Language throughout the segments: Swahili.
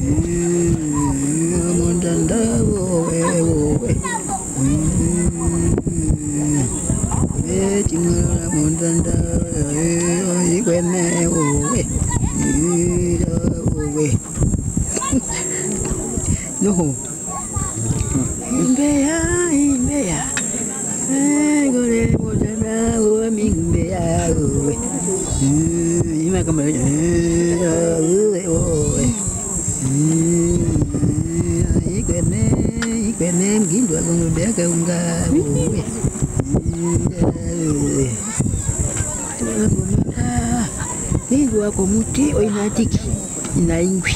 Mundanda wowe wowe chingara mundanda ikwene wowe wowe no imbeya gore mundanda wowe mimbeya wowe ima kama wowe wowe ikwene mgindo akongobeka unga wowe Ningu wako muti oinatiki inaingwi.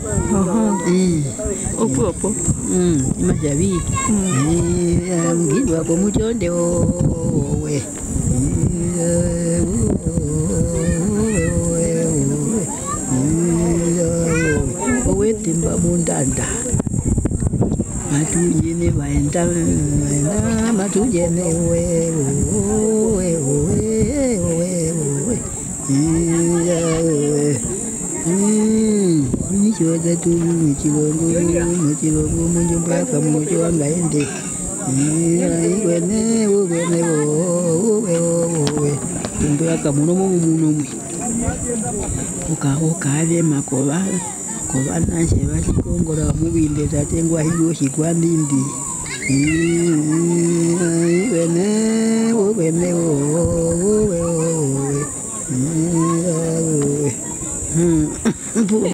Opo. Majabi. Ningu wako muti onde owe. Owe timba mundanda. Matujene waenda matujene we nichoza tu muchilongo munjumba kamucho angaende ikwene wowe umbe akamunomo munomwe ukave makoba nashe vachikongora muvinde tatengwa hiyo shikwandindi ikwene wowe